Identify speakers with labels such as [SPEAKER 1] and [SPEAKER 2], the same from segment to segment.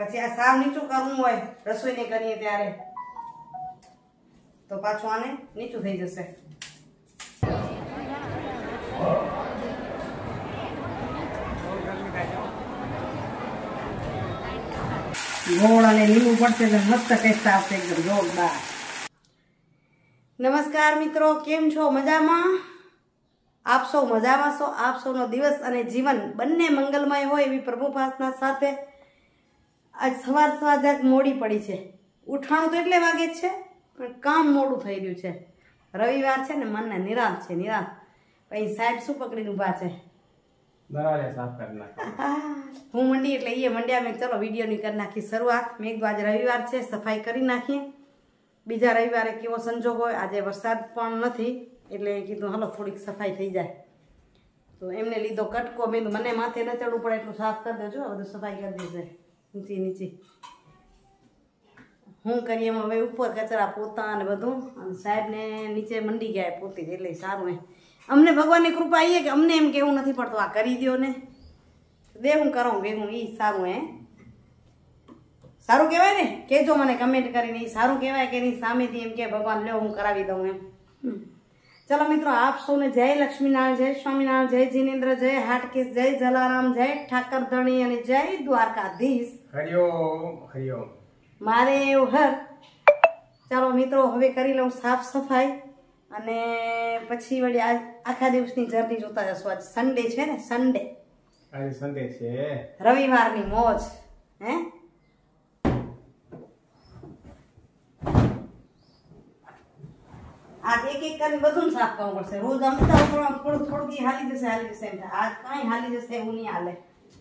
[SPEAKER 1] પછી આ સાવ નીચું કરવું હોય રસોઈ ને કરીએ ત્યારે તો પાછું આને નીચું થઈ જશે. ગોળ અને લીંબુ પડશે એટલે મસ્ત ટેસ્ટ આવશે એકદમ જોરદાર. નમસ્કાર મિત્રો, કેમ છો? મજામાં? આપ સૌ મજામાં છો? આપ સૌનો દિવસ અને જીવન બંને મંગલમય હોય એવી પ્રભુ પ્રાર્થના સાથે આજ સવાર જરાક મોડી પડી છે. ઉઠાણું તો એટલે વાગે જ છે પણ કામ મોડું થઈ રહ્યું છે. રવિવાર છે ને, મનને નિરાંત છે, નિરાંત. પછી સાહેબ શું પકડીને ઊભા છે? હું મંડી એટલે એ મંડ્યા. મેં ચલો વિડીયોની કરી નાખી શરૂઆત. મેં કીધું આજે રવિવાર છે, સફાઈ કરી નાખીએ. બીજા રવિવારે કેવો સંજોગ હોય, આજે વરસાદ પણ નથી એટલે કીધું હાલો થોડીક સફાઈ થઈ જાય. તો એમને લીધો કટકો. મેં મને માથે ન ચડવું પડે એટલું સાફ કરી દેજો, બધું સફાઈ કરી દેશે નીચી. હું કરીએ એમાં હવે ઉપર કચરા પોતા અને બધું, અને સાહેબને નીચે મંડી ગયા પોતી, એટલે સારું. અમને ભગવાનની કૃપા એ કે અમને એમ કેવું નથી પડતું આ કરી દો ને દે હું કરું ભેગું. એ સારું. સારું કહેવાય ને? કહેજો મને કમેન્ટ કરીને, એ સારું કહેવાય કે નહીં? સામેથી એમ કે ભગવાન લ્યો હું કરાવી દઉં એમ. ચલો મિત્રો, આપ સૌને જય લક્ષ્મીનારાયણ, જય સ્વામિનારાયણ, જય જીનેન્દ્ર, જય હાટકેશ, જય જલારામ, જય ઠાકર ધણી અને જય દ્વારકાધીશ.
[SPEAKER 2] હરિઓમ હરિઓમ.
[SPEAKER 1] મારે એવું હર. ચાલો મિત્રો, હવે કરી લઉં સાફ સફાઈ અને પછી વળી આખા દિવસની જર્ની જોતા જશો. આજ સન્ડે છે ને, સન્ડે.
[SPEAKER 2] આજે સન્ડે છે,
[SPEAKER 1] રવિવારની મોજ. આ એક કરીને બધું સાફ કરવું પડશે. રોજ અમતા થોડું હાલી જશે એમ. આજ કાંઈ હાલી જશે એવું નહીં હાલે.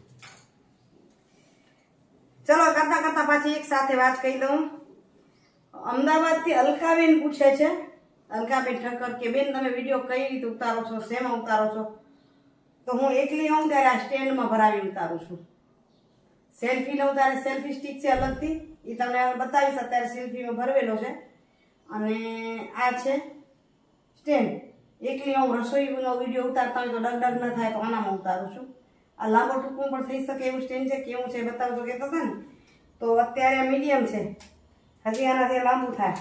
[SPEAKER 1] ચલો કરતા પાછી એક સાથે વાત કહી દઉં. અમદાવાદથી અલકાબેન પૂછે છે, અલકાબેન ઠક્કર, કે બેન તમે વિડીયો કઈ રીતે ઉતારો છો, શેમાં ઉતારો છો? તો હું એકલી હોઉં ત્યારે આ સ્ટેન્ડમાં ભરાવી ઉતારું છું. સેલ્ફી લઉં ત્યારે સેલ્ફી સ્ટિક છે અલગથી, એ તમને બતાવીશ. અત્યારે સેલ્ફીમાં ભરવેલો છે. અને આ છે સ્ટેન્ડ. એકલી હું રસોઈનો વિડીયો ઉતારતા હોય તો ડગ ન થાય તો આનામાં ઉતારું છું. આ લાંબો ટૂંકો પણ થઈ શકે એવું સ્ટેન્ડ છે. કેવું છે બતાવજો કહેતો હતા ને, તો અત્યારે મીડિયમ છે, હજી આનાથી લાંબુ થાય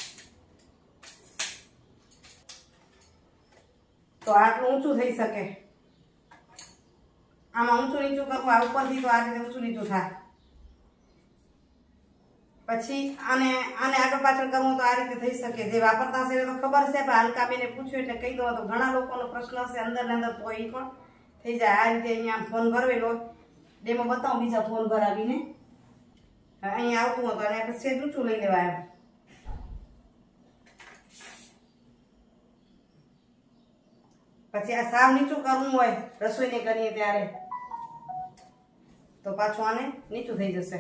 [SPEAKER 1] તો આટલું ઊંચું થઈ શકે. આમાં ઊંચું નીચું કરવું, આ ઉપરથી તો આ રીતે ઊંચું નીચું થાય. પછી આને આગળ પાછળ કરવું તો આ રીતે થઈ શકે. જે વાપરતા હશે તો ખબર છે, પણ અલકાબેને પૂછ્યું એટલે કહી દઉં. તો ઘણા લોકોનો પ્રશ્ન હશે અંદર ને અંદર, તો એ પણ થઈ જાય. આ રીતે અહીંયા ફોન ભરવેલો ડેમો બતાવું, બીજા ફોન ભરાવીને અહીંયા આવતું હતું અને આપણે સેજ ઊંચું લઈ લેવાય. પછી આ સાવ નીચું કરવું હોય રસોઈને કરીએ ત્યારે તો પાછું આને નીચું થઈ જશે.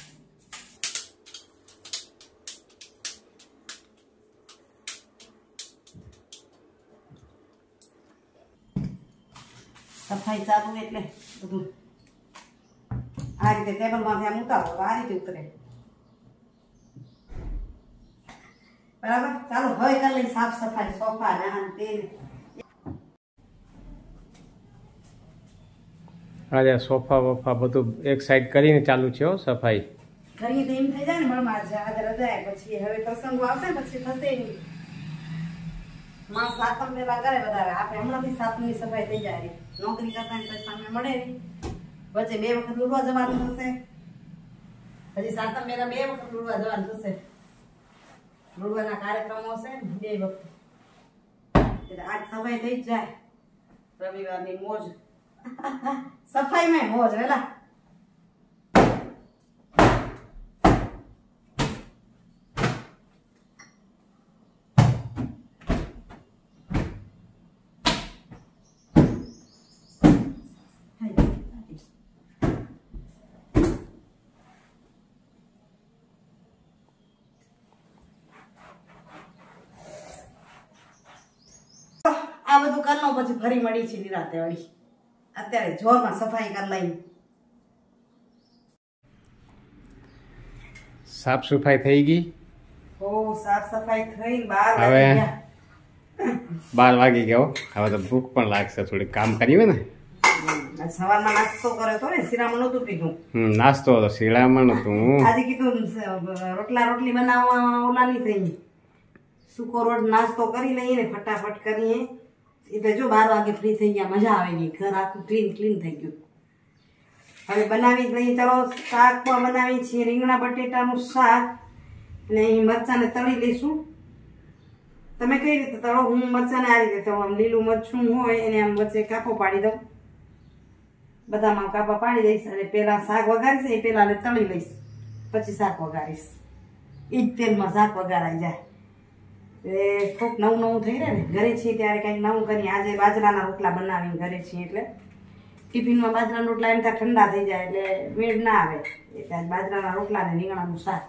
[SPEAKER 1] સફાઈ ચાલુ એટલે બધું આ રીતે ટેબલમાંથી આમ ઉતારો તો આ રીતે ઉતરે. બરાબર. ચાલો હવે કરી લઈ સાફ સફાઈ. સોફા ને આ તે
[SPEAKER 2] આજે સોફા વફા બધું એક સાઈડ કરીને ચાલુ છે સફાઈ.
[SPEAKER 1] કરીએ તો એમ થઈ જાય ને મળમાં આજે રજા. પછી હવે પ્રસંગો આવશે પછી થશે નહીં. માં સાતમ વેલા કરે બધા. આપણે હમણાંથી સાતમની સફાઈ થઈ જાય. નોકરી કરતા ને પછી સામે મળે નહીં. વચ્ચે 2 વખત લૂડવા જવાનું થશે. હજી સાતમ વેલા 2 વખત લૂડવા જવાનું થશે. લૂડવાના કાર્યક્રમો હશે 2 વખત. એટલે આજ સફાઈ થઈ જ જાય. રવિવારની મોજ. સફાઈમાં મોજ વેલા. આ બધું કરનો પછી ફરી મળી છે નિરાતે વળી. અત્યારે જોરમાં સફાઈ કરી લઈ.
[SPEAKER 2] સાફ સફાઈ થઈ ગઈ.
[SPEAKER 1] ઓ સાફ સફાઈ થઈ. 12 વાગી ગયા.
[SPEAKER 2] 12 વાગી ગયો. હવે તો ભૂખ પણ લાગશે. થોડી કામ કરી હોય ને
[SPEAKER 1] સવારમાં નાસ્તો કર્યો તો ને શિરામણ નતું પીધું.
[SPEAKER 2] નાસ્તો હતો શિરામણ હતું.
[SPEAKER 1] આજે કીધું રોટલી બનાવવા ઓલા નહીં થઈ, સૂકો રોટ નાસ્તો કરી લઈએ ને ફટાફટ કરીએ એટલે જો 12 વાગે ફ્રી થઈ ગયા, મજા આવી ગઈ, ઘર આખું ક્લીન થઈ ગયું. હવે બનાવી જ લઈએ. ચાલો શાક પણ બનાવી છીએ, રીંગણા બટેટાનું શાક, અને અહીં મરચાંને તળી લઈશું. તમે કઈ રીતે તળો? હું મરચાંને આ રીતે તળું. આમ લીલું મરચું હોય એને આમ વચ્ચે કાપો પાડી દઉં, બધામાં કાપા પાડી દઈશ, અને પેલા શાક વઘારીશ એ પેલા તળી લઈશ, પછી શાક વઘારીશ. એ જ તેલમાં શાક વઘારાઈ જાય. એ થોડુંક નવું થઈ રહે ને, ઘરે છીએ ત્યારે કંઈક નવું કરીએ. આજે બાજરાના રોટલા બનાવીને ઘરે છીએ એટલે ટિફિનમાં બાજરાના રોટલા એમ ત્યાં ઠંડા થઈ જાય એટલે મેળ ના આવે, એટલે આજ બાજરાના રોટલા ને રીંગણાનું શાક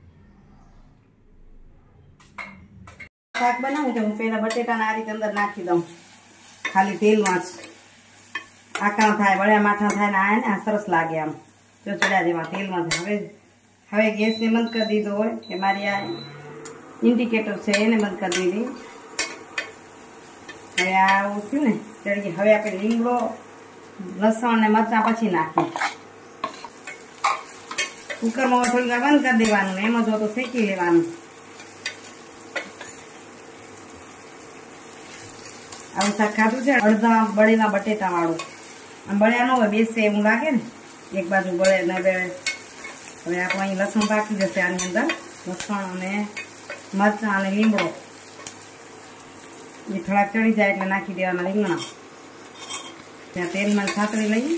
[SPEAKER 1] બનાવું તો હું પેલા બટેટાના આ રીતે અંદર નાખી દઉં, ખાલી તેલમાં જ. આકાણ થાય, બળ્યા માઠા થાય ને આ ને આ સરસ લાગે આમ જો ચડ્યા જેવા તેલમાં. હવે ગેસને બંધ કરી દીધો હોય કે મારી આ ઇન્ડિકેટર છે એને બંધ કરી દીધી. હવે આવું થયું ને ચડી. હવે આપણે લીમડો, લસણ ને મરચાં પછી નાખીએ. કુકરમાં થોડી વાર બંધ કરી દેવાનું, એમાં જો તો શેકી લેવાનું. આવું શાક ખાધું છે અડધા બળેલા બટેટા વાળું. આમ બળ્યા ન હોય, બેસે એવું લાગે ને, એક બાજુ બળે ને બે. હવે આપણે અહીં લસણ પાકી જશે આની અંદર, લસણ અને મરચાં અને લીમડો એ થોડાક ચડી જાય એટલે નાખી દેવાના રીંગણા. ત્યાં તેલમાં સાતળી લઈએ.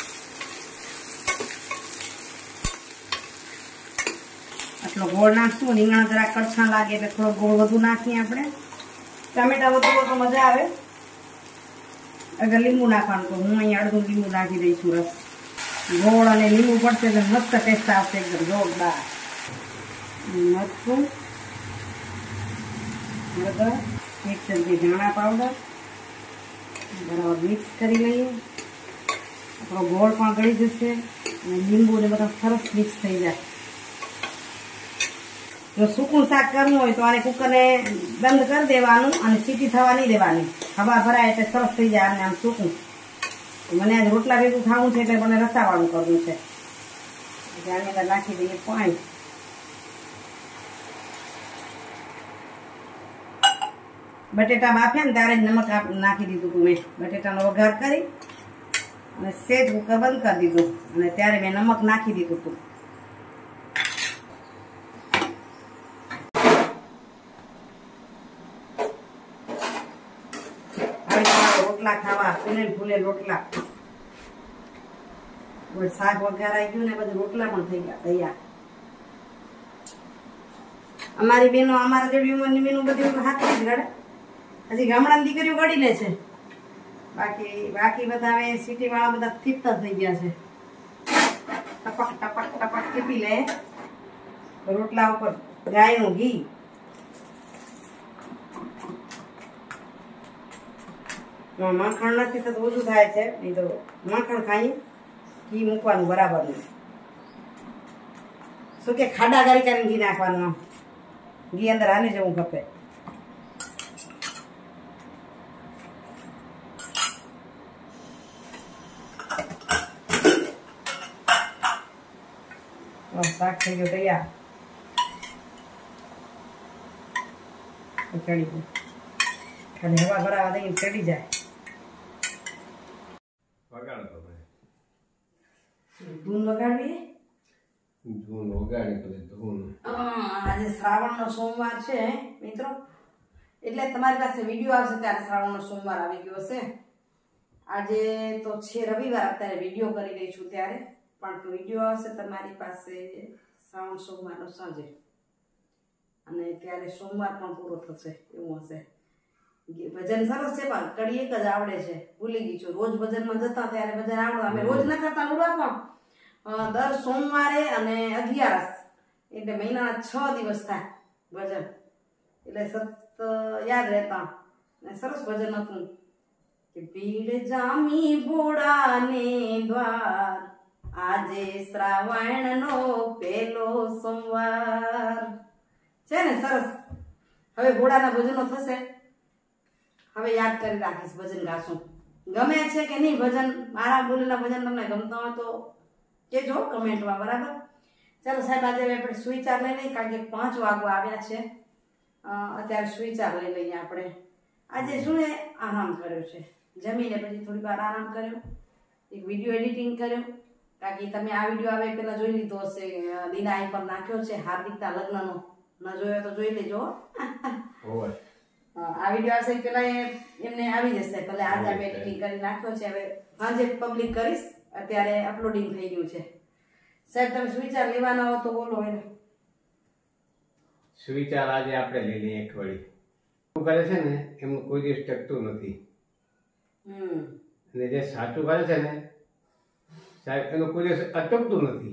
[SPEAKER 1] આટલો ગોળ નાખશું, રીંગણા જરા કડછા લાગે એટલે થોડો ગોળ વધુ નાખીએ આપણે. ટામેટા વધુ તો મજા આવે. અગર લીંબુ નાખવાનું તો હું અહીં અડધું લીંબુ નાખી દઈશું. રસ ગોળ અને લીંબુ પડશે એટલે મસ્ત ટેસ્ટ આવશે, એકદમ જોરદાર. મરચું, હળદર, 1 ચમચી ધાણા પાવડર બરાબર મિક્સ કરી લઈએ. આપણો ગોળ પણ ગળી જશે અને લીંબુ ને બધા સરસ મિક્સ થઈ જાય. જો સૂકું શાક કરવું હોય તો આને કુકરને બંધ કરી દેવાનું અને સીટી થવા નહીં દેવાની. હવા ભરાય એટલે સરસ થઈ જાય. અને આમ સૂકું. મને આજ રોટલા ભેગું ખાવું છે એટલે મને રસાવાળું કરવું છે. આની અંદર નાખી દઈએ પાણી. બટેટા બાફે ને ત્યારે જ નમક નાખી દીધું હતું મેં. બટેટાનો વઘાર કરી અને સેજ કુકર બંધ કરી દીધું અને ત્યારે મેં નમક નાખી દીધું હતું. રોટલા ખાવા ફૂલે રોટલા. શાક વઘારાઈ ગયું ને બધું, રોટલા પણ થઈ ગયા તૈયાર. અમારી બેનો અમારા જેવી ઉંમરની બેનો બધી હાથ જ ગળે. હજી ગામડાની દીકરીઓ ગળી લે છે, બાકી બધા હવે સિટી વાળા બધા ફીફતા થઈ ગયા છે. ટપક ટપક ટપક ટીપી લે રોટલા ઉપર ગાયનું ઘી. માખણ નથી તો ઓછું થાય છે, નહીં તો માખણ ખાઈએ. ઘી મૂકવાનું બરાબર નહીં. શું કે ખાડા કરી કરીને ઘી નાખવાનું, ઘી અંદર હાલી જવું ખપે. શાક થઈ ગયું તૈયાર. ચડી ગયું, ખાલી હવા ભરાવા દઈએ ચડી જાય. ધૂન વગાડવી. આજે શ્રાવણનો સોમવાર છે મિત્રો, એટલે તમારી પાસે વિડીયો આવશે ત્યારે શ્રાવણનો સોમવાર આવી ગયો હશે. આજે તો છે રવિવાર, અત્યારે વિડીયો કરી રહી છું ત્યારે, પણ વિડીયો આવશે તમારી પાસે શ્રાવણ સોમવારનો સાંજે, અને ત્યારે સોમવાર પણ પૂરો થશે એવું હશે. ભજન સરસ છે પણ કડી એક જ આવડે છે, ભૂલી ગઈ છું. રોજ ભજનમાં જતા ત્યારે ભજન આવડે. અમે રોજ ન કરતા લુડા, પણ દર સોમવારે અને 11 એટલે મહિનાના 6 દિવસ થાય ભજન, એટલે સતત યાદ રહેતા. ને સરસ ભજન હતું કે ભીડ જામી ભોળાને દ્વાર, આજે શ્રાવણનો પહેલો સોમવાર છે ને, સરસ. હવે ભોળાના ભજનો થશે, હવે યાદ કરી રાખીશ, ભજન ગાશું. ગમે છે કે નહીં ભજન, મારા બોલેલા ભજન તમને ગમતા હોય તો કહેજો કમેન્ટમાં, બરાબર. ચાલો સાહેબ, આજે આપણે સુવિચાર લઈ લઈએ, કારણ કે 5 વાગવા આવ્યા છે. અત્યારે સુવિચાર લઈ લઈએ આપણે. આજે શું આરામ કર્યો છે, જમીને પછી થોડી વાર આરામ કર્યો, એક વિડીયો એડિટિંગ કર્યો. કારણ કે તમે આ વિડીયો આવે પહેલા જોઈ લીધો હશે, દીના પર નાખ્યો છે હાર્દિકના લગ્નનો. ન જોયો તો જોઈ લેજો. આ વિડીયો આવશે પેલા એમને આવી જશે, ભલે આજે અમે એડિટિંગ કરી નાખ્યો છે. હવે સાંજે પબ્લિક કરીશ, અત્યારે અપલોડિંગ થઈ ગયું છે. સાહેબ, તમે સુવિચાર લેવાના હો તો બોલો. એને
[SPEAKER 3] સુવિચાર આજે આપણે લઈ લઈએ એક વળી. શું કરે છે ને એમનું કોઈ દિવસ ટકતું નથી, અને જે સાચું કરે છે ને સાહેબ એનું કોઈ દિવસ અટકતું નથી.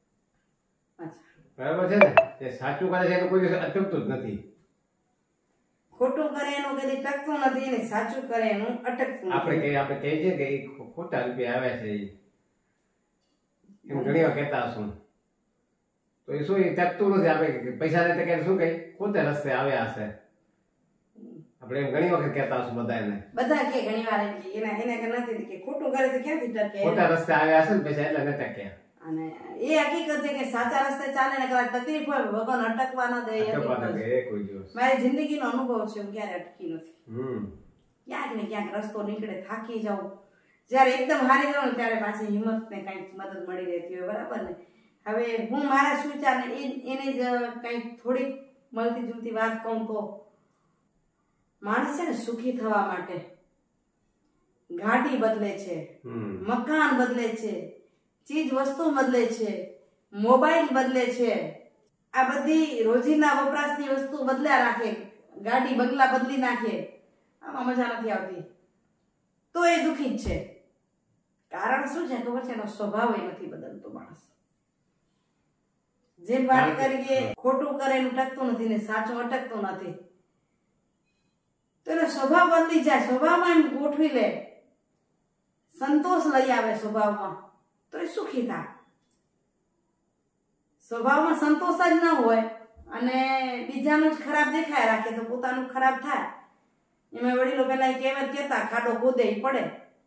[SPEAKER 3] બરાબર છે ને? જે સાચું કરે છે એનું કોઈ દિવસ અટકતું જ નથી.
[SPEAKER 1] ખોટું કરે એનું કદી ટકતું નથી, અને સાચું કરે એનું અટકતું નથી.
[SPEAKER 3] આપણે કહીએ છીએ કે ખોટા રૂપિયા આવ્યા છે એમ ઘણી વાર કહેતા હશું, તો એ શું એ ટકતું નથી. આપણે પૈસા ને ટકે શું કઈ ખોટે રસ્તે આવ્યા હશે, આપણે એમ ઘણી વખત કહેતા હશું
[SPEAKER 1] બધા કે ઘણી વાર એને કે નથી કે ખોટું કરે તો ક્યાંથી ટકે,
[SPEAKER 3] ખોટા રસ્તે આવ્યા હશે ને પૈસા એટલે ન ટક્યા.
[SPEAKER 1] અને એ હકીકત છે કે સાચા રસ્તે ચાલે ને કદાચ તકલીફ હોય ભગવાન અટકવા ન દે. મારી જિંદગીનો અનુભવ છે, હું ક્યારે અટકી નથી. ક્યાંક ને ક્યાંક રસ્તો નીકળે, થાકી જાઉં, જયારે એકદમ હારી જાઉં ને ત્યારે પાછી હિંમત ને કઈક મદદ મળી રહેતી હોય, બરાબર ને. હવે હું મારા સુવિચાર ને એને જ કઈક થોડીક મળતી જુલતી વાત કહું તો, માણસ છે ને સુખી થવા માટે ગાડી બદલે છે, મકાન બદલે છે, ચીજ વસ્તુ બદલે છે, મોબાઈલ બદલે છે, આ બધી રોજિંદા વપરાશની વસ્તુ બદલ્યા રાખે, ગાડી બંગલા બદલી નાખે, આમાં મજા નથી આવતી, તો એ દુઃખી જ છે. કારણ શું છે ખબર છે? એનો સ્વભાવ નથી બદલતો. માણસ જેમ વાત કરીએ ખોટું કરે એનું ટકતું નથી ને સાચું અટકતું નથી, તો એનો સ્વભાવ બદલી જાય, સ્વભાવમાં એમ ગોઠવી લે, સંતોષ લઈ આવે સ્વભાવમાં, તો એ સુખી થાય. સ્વભાવમાં સંતોષ જ ન હોય અને બીજાનું જ ખરાબ દેખાય રાખે તો પોતાનું ખરાબ થાય. એમાં વડીલો પેલા કહેવત કહેતા, ખાડો ખોદે પડે.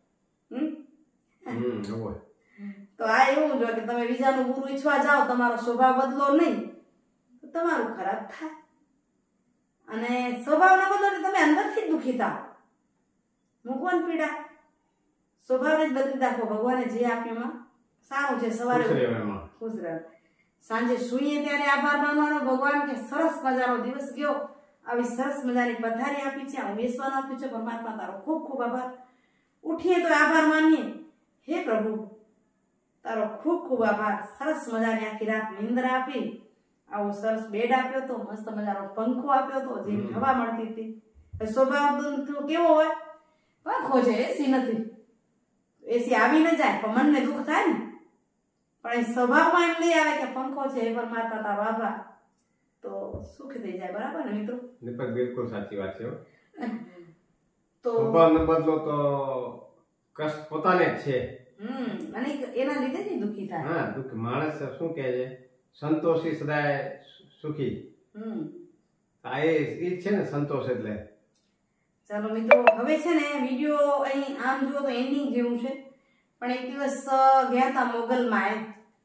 [SPEAKER 1] તો આ એવું જો કે તમે બીજાનું બુરું ઈચ્છવા જાઓ, તમારો સ્વભાવ બદલો નહીં તો તમારું ખરાબ થાય. અને સ્વભાવ ન બદલો એટલે તમે અંદરથી દુઃખી થાવ. મૂકવાન પીડા, સ્વભાવને જ બદલી નાખો. ભગવાને જે આપ્યું એમાં સારું છે. સવારે ખુશ રહે, સાંજે સુઈએ ત્યારે આભાર માનવાનો. ભગવાન કે સરસ મજાનો દિવસ ગયો, આવી સરસ મજાની પથારી આપી છે, હું બેસવાનું આપ્યું છે, પરમાત્મા તારો ખૂબ ખૂબ આભાર. ઉઠીએ તો આભાર માનીએ, હે પ્રભુ તારો ખૂબ ખૂબ આભાર, સરસ મજાની આખી રાત નિંદ્રા આપી, આવો સરસ બેડ આપ્યો તો, મસ્ત મજાનો પંખો આપ્યો તો, જે હવા મળતી હતી. સ્વભાવ કેવો હોય? પંખો છે, એસી નથી, એસી આવી ન જાય પણ મનને દુઃખ થાય ને. પણ એ સ્વભાવમાં એમ નહીં આવે કે પંખો છે, એ પરમાત્મા તારો આભાર, તો સુખ થઈ જાય. બરાબર ને મિત્રો?
[SPEAKER 3] બિલકુલ સાચી વાત છે.
[SPEAKER 1] તો
[SPEAKER 3] સ્વભાવ ન બદલો તો કષ્ટ પોતાને જ છે.
[SPEAKER 1] અને એના લીધે જ દુઃખી થાય.
[SPEAKER 3] હા, દુઃખ. માણસ શું કહે છે? સંતોષી સદાય સુખી. આ એ છે ને સંતોષ એટલે.
[SPEAKER 1] ચાલો મિત્રો, હવે છે ને વિડીયો અહીં આમ જુઓ તો એન્ડિંગ જેવું છે, પણ એક દિવસ ગયા હતા મોગલમાં,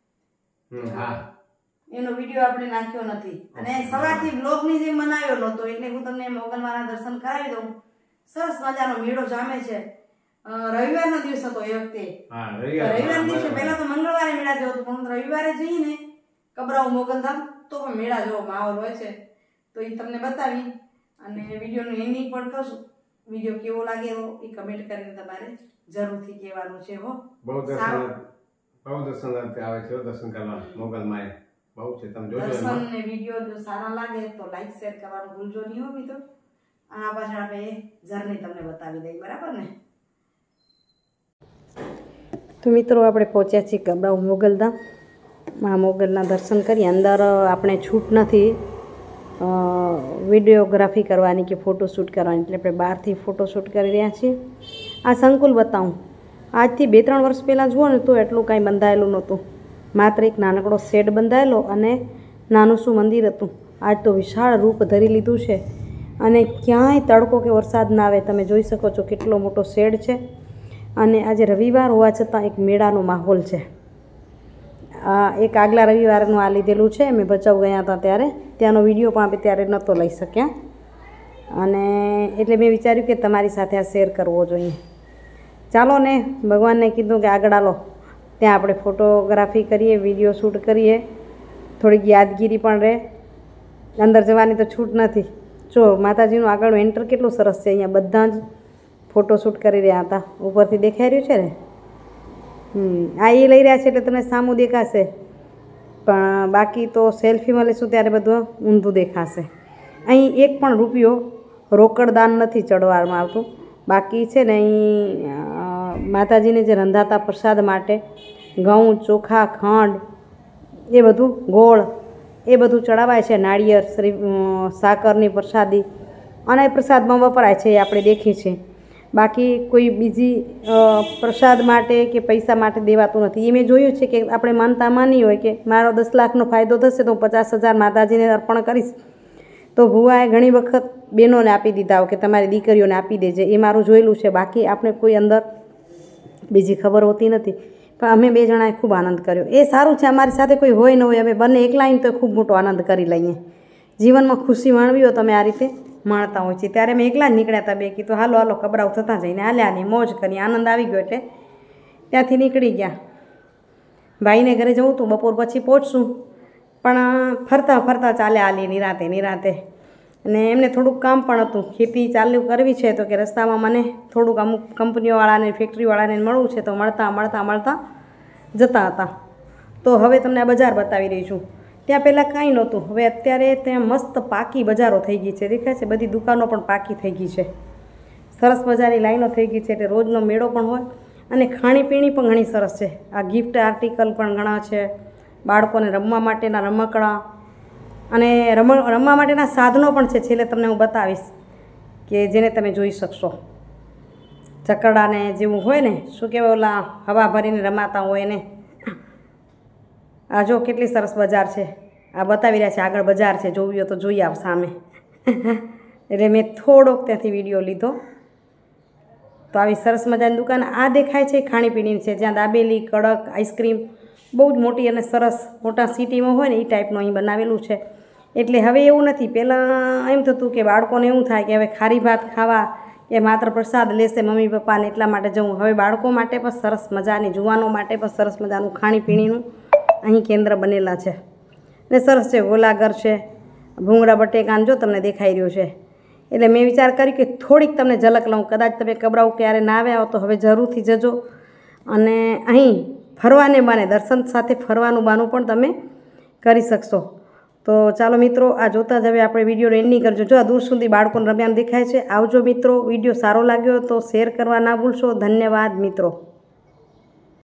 [SPEAKER 1] એનો વિડીયો આપણે નાખ્યો નથી, અને સવારથી બ્લોગની જેમ બનાવ્યો નહોતો, એટલે હું તમને મોગલમાના દર્શન કરાવી દઉં. સરસ મજાનો મેળો જામે છે. રવિવારનો દિવસ હતો એ વખતે. રવિવાર દિવસે પહેલા તો મંગળવારે મેળા જેવો હતો, પણ રવિવારે જઈને કબરાઉ મોગલધામ તો પણ મેળા જેવો માહોલ હોય છે. તો એ તમને બતાવી અને વિડીયોનું એન્ડિંગ પણ કરશું. વિડીયો કેવો લાગે એવો એ કમેન્ટ કરીને તમારે જરૂરથી કહેવાનું છે. હો,
[SPEAKER 3] બહુ દર્શનાર્થી આવે છે દર્શન કરવા મોગલમાં. બહુ છે, તમે જોજો.
[SPEAKER 1] દર્શન ને વિડીયો જો સારા લાગે તો લાઈક શેર કરવાનું ભૂલજો નહીં હો મિત્રો. આ પાછળ આપણે જર્ની તમને બતાવી દઈએ, બરાબર ને? તો મિત્રો, આપણે પહોંચ્યા છીએ કબરાઉ મોગલધામ. મોગલના દર્શન કરી. અંદર આપણે છૂટ નથી વિડીયોગ્રાફી કરવાની કે ફોટોશૂટ કરવાની, એટલે આપણે બહારથી ફોટોશૂટ કરી રહ્યા છીએ. આ સંકુલ બતાવું, આજથી 2-3 વર્ષ પહેલાં જુઓ ને તો એટલું કાંઈ બંધાયેલું નહોતું. માત્ર એક નાનકડો શેડ બંધાયેલો અને નાનું શું મંદિર હતું. આજ તો વિશાળ રૂપ ધરી લીધું છે, અને ક્યાંય તડકો કે વરસાદ ના આવે. તમે જોઈ શકો છો કેટલો મોટો શેડ છે. અને આજે રવિવાર હોવા છતાં એક મેળાનો માહોલ છે. એક આગલા રવિવારનું આ લીધેલું છે. અમે ભચાઉ ગયા હતા ત્યારે ત્યાંનો વિડીયો પણ આપણે ત્યારે નહોતો લઈ શક્યા, અને એટલે મેં વિચાર્યું કે તમારી સાથે આ શેર કરવો જોઈએ. ચાલો ને, ભગવાનને કીધું કે આગળ આલો, ત્યાં આપણે ફોટોગ્રાફી કરીએ, વિડીયો શૂટ કરીએ, થોડીક યાદગીરી પણ રહે. અંદર જવાની તો છૂટ નથી. જો માતાજીનું આગળનું એન્ટર કેટલું સરસ છે. અહીંયા બધા જ ફોટોશૂટ કરી રહ્યા હતા. ઉપરથી દેખાઈ રહ્યું છે ને. આ એ લઈ રહ્યા છે એટલે તમને સામું દેખાશે, પણ બાકી તો સેલ્ફીમાં લઈશું ત્યારે બધું ઊંધું દેખાશે. અહીં એક પણ રૂપિયો રોકડ દાન નથી ચડવામાં આવતું. બાકી છે ને અહીં માતાજીને જે રંધાતા પ્રસાદ માટે ઘઉં, ચોખા, ખંડ, એ બધું ગોળ, એ બધું ચડાવાય છે. નાળિયેર, સાકરની પ્રસાદી, અને પ્રસાદમાં વપરાય છે, એ આપણે દેખીએ છીએ. બાકી કોઈ બીજી પ્રસાદ માટે કે પૈસા માટે દેવાતું નથી. એ મેં જોયું છે કે આપણે માનતા માની હોય કે મારો 10 લાખનો ફાયદો થશે તો હું 50,000 માતાજીને અર્પણ કરીશ, તો ભુવાએ ઘણી વખત બહેનોને આપી દીધા હોય કે તમારી દીકરીઓને આપી દેજે. એ મારું જોયેલું છે. બાકી આપણે કોઈ અંદર બીજી ખબર હોતી નથી. પણ અમે 2 જણાએ ખૂબ આનંદ કર્યો. એ સારું છે, અમારી સાથે કોઈ હોય ન હોય, અમે બંને એકલા આવીને તો ખૂબ મોટો આનંદ કરી લઈએ. જીવનમાં ખુશી માણવી હોય તો અમે આ રીતે માણતા હોય છે. ત્યારે અમે એકલા જ નીકળ્યા હતા. 2 કીધું હાલો હાલો કબરાઉ થતાં જઈને હાલ્યા નહીં, મોજ કરી, આનંદ આવી ગયો એટલે ત્યાંથી નીકળી ગયા. ભાઈને ઘરે જવું હતું, બપોર પછી પહોંચશું, પણ ફરતા ફરતા ચાલ્યા આલી નિરાતે. અને એમને થોડુંક કામ પણ હતું, ખેતી ચાલુ કરવી છે, તો કે રસ્તામાં મને થોડુંક અમુક કંપનીઓવાળાને, ફેક્ટરીવાળાને મળવું છે, તો મળતા જતા હતા. તો હવે તમને આ બજાર બતાવી રહી છું. ત્યાં પહેલાં કાંઈ નહોતું. હવે અત્યારે ત્યાં મસ્ત પાકી બજારો થઈ ગઈ છે. દેખાય છે, બધી દુકાનો પણ પાકી થઈ ગઈ છે. સરસ મજાની લાઈનો થઈ ગઈ છે. એટલે રોજનો મેળો પણ હોય, અને ખાણીપીણી પણ ઘણી સરસ છે. આ ગિફ્ટ આર્ટિકલ પણ ઘણા છે. બાળકોને રમવા માટેના રમકડા અને રમવા માટેના સાધનો પણ છે. છેલ્લે તમને હું બતાવીશ કે જેને તમે જોઈ શકશો. ચકરડાને જેવું હોય ને, શું કહેવાય, ઓલા હવા ભરીને રમાતા હોય ને. આ જો કેટલી સરસ બજાર છે. આ બતાવી રહ્યા છે, આગળ બજાર છે, જોવી હોય તો જોઈ આવ સામે. એટલે મેં થોડોક ત્યાંથી વિડીયો લીધો. તો આવી સરસ મજાની દુકાન આ દેખાય છે, ખાણીપીણીની છે, જ્યાં દાબેલી, કડક, આઈસ્ક્રીમ બહુ જ મોટી અને સરસ મોટા સિટીમાં હોય ને એ ટાઈપનું અહીં બનાવેલું છે. એટલે હવે એવું નથી. પહેલાં એમ થતું કે બાળકોને એવું થાય કે હવે ખારી ભાત ખાવા કે માત્ર પ્રસાદ લેશે મમ્મી પપ્પાને એટલા માટે જવું. હવે બાળકો માટે પણ સરસ મજાની, જુવાનો માટે પણ સરસ મજાનું ખાણીપીણીનું અહીં કેન્દ્ર બનેલા છે. ને સરસ છે, ગોલાઘર છે, ભૂંગળા બટેકાન જો તમને દેખાઈ રહ્યું છે. એટલે મેં વિચાર કર્યો કે થોડીક તમને ઝલક લઉં. કદાચ તમે કબરાઉ ક્યારે ના આવ્યા હો તો હવે જરૂરથી જજો. અને અહીં ફરવાને બાને, દર્શન સાથે ફરવાનું બાનું પણ તમે કરી શકશો. તો ચાલો મિત્રો, આ જોતાં જ હવે આપણે વિડીયો એન્ડિંગ કરજો. જો આ દૂર સુધી બાળકોને રમ્યાનું દેખાય છે. આવજો મિત્રો. વિડીયો સારો લાગ્યો તો શેર કરવા ના ભૂલશો. ધન્યવાદ મિત્રો.